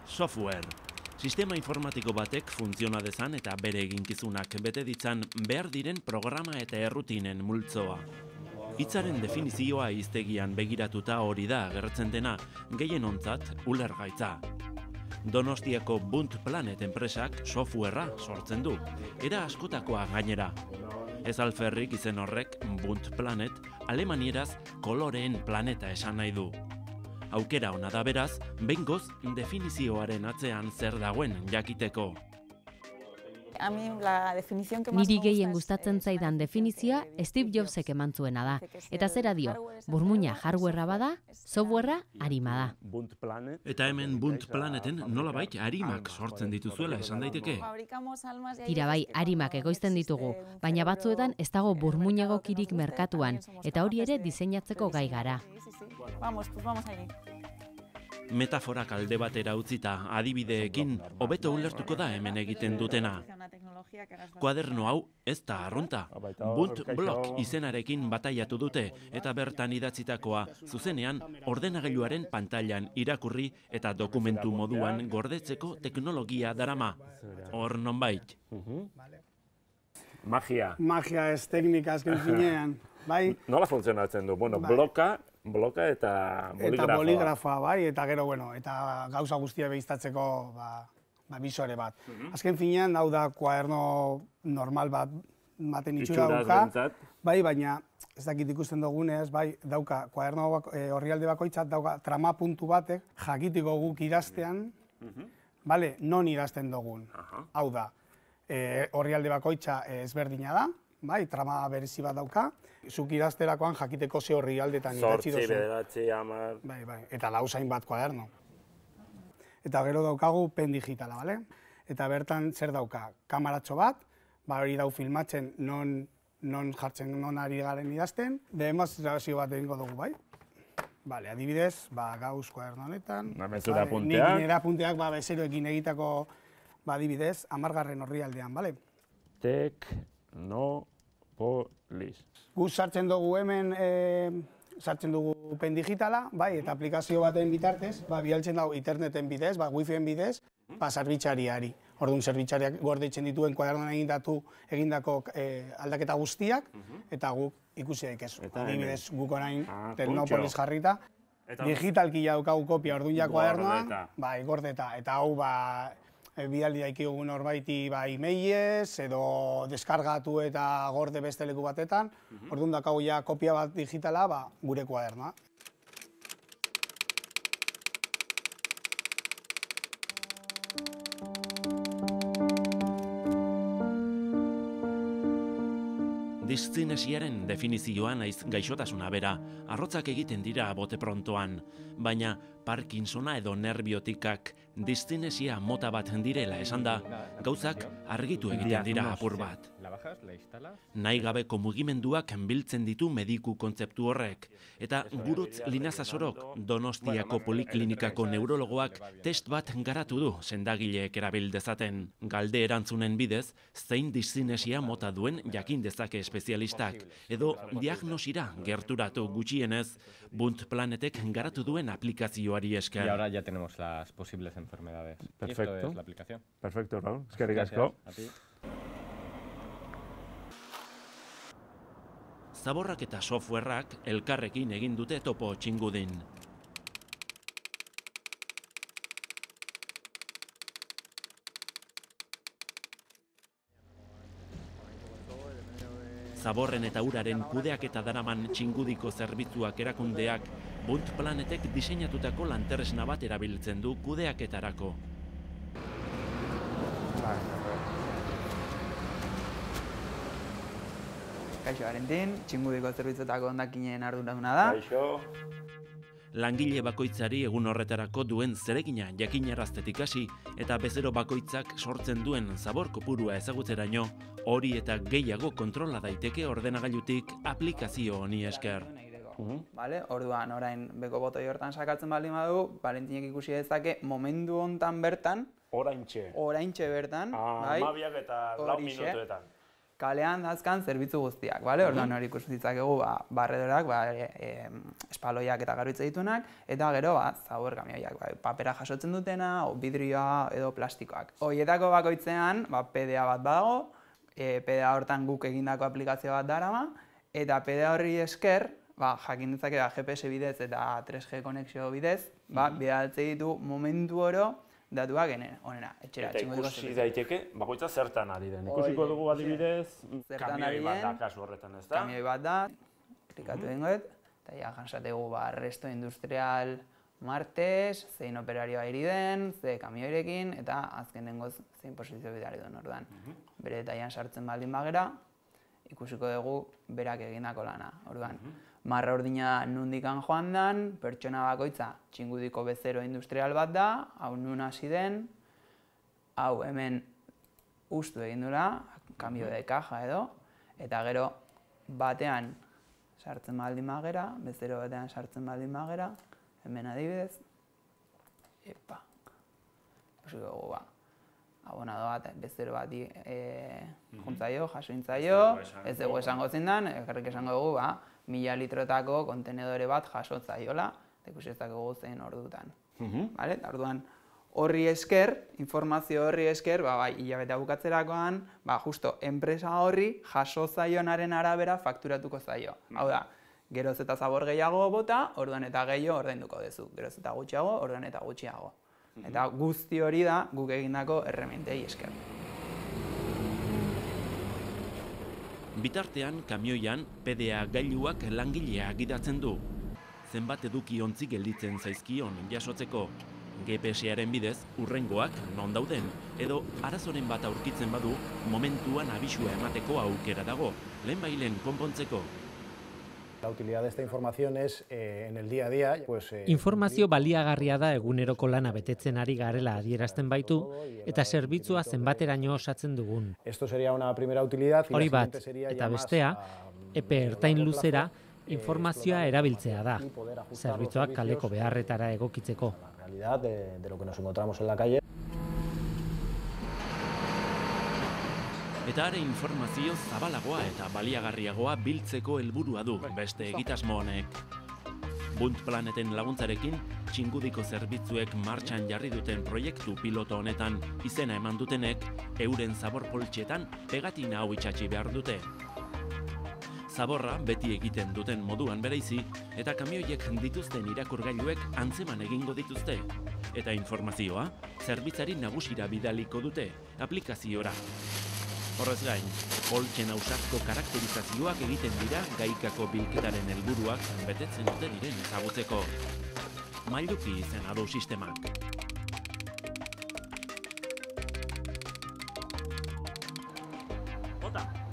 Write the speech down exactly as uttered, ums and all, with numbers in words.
Software. Sistema informatiko batek funtziona dezan eta bere eginkizunak bete ditzan behar diren programa eta errutinen multzoa. Hitzaren definizioa hiztegian begiratuta hori da agertzen dena, gehienontzat ulergaitza. Donostiako Bunt Planet enpresak softwarea sortzen du, era askotakoa gainera. Ez alferrik izen horrek Bunt Planet alemanieraz koloreen planeta esan nahi du. Aukera ona da beraz, behingoz definizioaren atzean zer dagoen jakiteko. Niri gehien gustatzen zaidan definizioa Steve Jobsek eman zuena da. Eta zera dio, burmuina hardwarea bada, softwarea arima da. Eta hemen Bunt Planeten nolabait arimak sortzen dituzuela esan daiteke. Tira bai, arimak egoizten ditugu, baina batzuetan ez dago burmuina egokirik merkatuan, eta hori ere diseinatzeko gai gara. Metaforak alde batera utzita adibideekin hobeto ulertuko da hemen egiten dutena. Kuaderno hau ez da arrunta. Bunt Block izenarekin bataiatu dute eta bertan idatzitakoa zuzenean ordenagailuaren pantailan irakurri eta dokumentu moduan gordetzeko teknologia darama. Hor nonbait. Magia. Magia ez teknika azken finean. Bai? Nola funtzionatzen du? Bueno, bloka, bloka eta boligrafa. Eta boligrafa, bai, eta gero, bueno, eta gauza guztia behiztatzeko ba, ba, bisore bat. Azken finean, hau da kuaderno normal bat baten itxura dauka, bai, baina ez dakit ikusten dugunez, bai, dauka, kuaderno orrialde bakoitzat dauka trama puntu batek jakitiko guk idaztean, bale, non idazten dugun. Hau da, orrialde bakoitza ezberdina da, bai, trama berezi bat dauka, zuk idazterakoan jakiteko ze orrialdetan idatzi duzu. Zortzi, bederatzi, hamar... Bai, bai, eta lauzain bat kuaderno. Eta gero daukagu pen digitala, bale? Eta bertan zer dauka, kamaratxo bat, ba hori dau filmatzen non, non jartzen non ari garen idazten, demonstrazio bat egingo dugu, bai? Bale, adibidez, ba gauz kuaderno honetan. Namezura punteak. Nik nera punteak, ba bezeroekin egitako, ba adibidez, hamargarren orrialdean, bale? Tek, no, polis. Gu sartzen dugu hemen, sartzen dugu pen digitala, bai, eta aplikazio baten bitartez, ba, bialtzen dago interneten bidez, ba, wifien bidez, ba, zerbitzariari. Orduan, zerbitzariak gordetzen dituen kuadernoan egindatu egindako aldaketa guztiak, eta guk ikusi daikezu. Adibidez, guk orain Teknopolis jarrita, digitalki daukagu kopia orduan ja kuadernoa, bai, gordeta, eta hau, ba, bidaldi daikiogun norbaiti e-mailez edo deskargatu eta gorde beste leku batetan, orduan daukagu ja kopia bat digitala gure kuadernoa. Diszinesiaren definizioa naiz gaixotasuna bera, arrotzak egiten dira bote prontoan, baina Parkinsona edo nerbiotikak diszinesia mota bat direla esan da, gauzak argitu egiten dira apur bat. Nahi gabeko mugimenduak biltzen ditu mediku kontzeptu horrek, eta Gurutz Linazasorok Donostiako Poliklinikako neurologoak test bat garatu du sendagileek erabil dezaten. Galde erantzunen bidez, zein diszinesia mota duen jakin dezake espezialistak, edo diagnosira gerturatu gutxienez, Bunt Planetek garatu duen aplikazioari esker. Y ahora ya tenemos las posibles enfermedades. Perfecto. Y esto es la aplicación. Perfecto, Raúl. Eskerrik asko. A ti. Zaborrak eta softwareak elkarrekin egin dute topo txingudin. Zaborren eta uraren kudeak eta daraman txingudiko zerbitzuak erakundeak Bunt Planetek diseinatutako lanterresna bat erabiltzen du kudeaketarako. Kaixo, Arentin, txingudiko zerbitzuetako hondakinen arduraduna da. Kaixo. Langile bakoitzari egun horretarako duen zeregina jakinaraztetik hasi eta bezero bakoitzak sortzen duen zabor kopurua ezagutzeraino, hori eta gehiago kontrola daiteke ordenagailutik aplikazio honi esker. Vale, orduan orain beko botoi hortan sakatzen baldin badu, Valentinek ikusi dezake momentu hontan bertan, Oraintxe. oraintxe bertan, bai? Hamabiak eta lau minutuetan. kalean dazkan zerbitzu guztiak, bale? Orduan hori ikusi ditzakegu ba, barredorak, ba, e, e, espaloiak eta garbitze ditunak, eta gero ba, zabor kamioiak, ba, papera jasotzen dutena, o vidrioa edo plastikoak. Horietako bakoitzean ba, P D A bat badago, e, P D A hortan guk egindako aplikazio bat darama, eta P D A horri esker, ba, jakin ditzake ba, G P S bidez eta tres G konexio bidez, ba, bidaltze ditu momentu oro, datuak onena, etxera. Eta ikusi daiteke, bakoitza zertan ari den. Ikusiko dugu adibidez, kamioi bat da, kasu horretan, ez da? Kamioi bat da, klikatu egingoet, eta ja jansategu ba, resto industrial martes, zein operarioa iri den, ze kamioirekin, eta azken dengoz zein posizio bidari duen orduan. Bere detaian sartzen baldin bagera, ikusiko dugu berak egindako lana, orduan. Marra urdina nundikan joan dan, pertsona bakoitza txingudiko bezero industrial bat da, hau nun hasi den, hau hemen ustu egin dula, kambio de caja edo, eta gero batean sartzen baldin magera, bezero batean sartzen baldin magera, hemen adibidez, epa, ikusiko dugu ba, abonado bat, bezero bati e, juntzaio, jaso intzaio, ez dugu esango zindan, ekarrik esango dugu, ba, mila litrotako kontenedore bat jasotzaiola, eta ikusi ez dakigu zein ordutan. Vale? Orduan, horri esker, informazio horri esker, ba, bai, hilabetea bukatzerakoan, ba, justo, enpresa horri jasozaionaren arabera fakturatuko zaio. Hau da, geroz eta zabor gehiago bota, orduan eta gehiago ordainduko duzu. Geroz eta gutxiago, orduan eta gutxiago. Eta guzti hori da guk egindako errementei esker. Bitartean, kamioian, P D A gailuak langilea gidatzen du. Zenbat eduki ontzi gelditzen zaizkion jasotzeko, G P S-aren bidez urrengoak non dauden, edo arazoren bat aurkitzen badu, momentuan abisua emateko aukera dago, lehenbailen konpontzeko. La utilidad de esta información es eh, en el día a día, pues eh, informazio baliagarria da eguneroko lana betetzen ari garela adierazten baitu eta zerbitzua zenbateraino osatzen dugun. Esto sería una primera utilidad y hori la bat, siguiente sería eta ya más bestea, a, epe ertain luzera informazioa erabiltzea da, y poder ajustar los zerbitzuak kaleko servicios beharretara egokitzeko. a la realidad de, de lo que nos encontramos en la calle. Eta are informazio zabalagoa eta baliagarriagoa biltzeko helburua du beste egitasmo honek. Bunt Planeten laguntzarekin, txingudiko zerbitzuek martxan jarri duten proiektu piloto honetan izena eman dutenek, euren zabor poltxetan pegatina hau itxatxi behar dute. Zaborra beti egiten duten moduan bereizi, eta kamioiek dituzten irakurgailuek antzeman egingo dituzte. Eta informazioa, zerbitzari nagusira bidaliko dute, aplikaziora. Horrez gain, poltsen ausartko karakterizazioak egiten dira gaikako bilketaren helburuak betetzen ote diren ezagutzeko. Mailuki izena du sistemak. Bota!